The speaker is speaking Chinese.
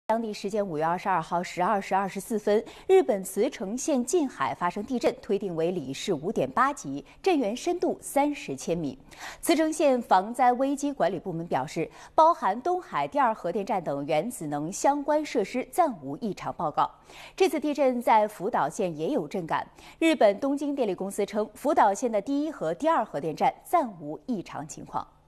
当地时间5月22号12时24分，日本茨城县近海发生地震，推定为里氏5.8级，震源深度30千米。茨城县防灾危机管理部门表示，包含东海第二核电站等原子能相关设施暂无异常报告。这次地震在福岛县也有震感。日本东京电力公司称，福岛县的第一和第二核电站暂无异常情况。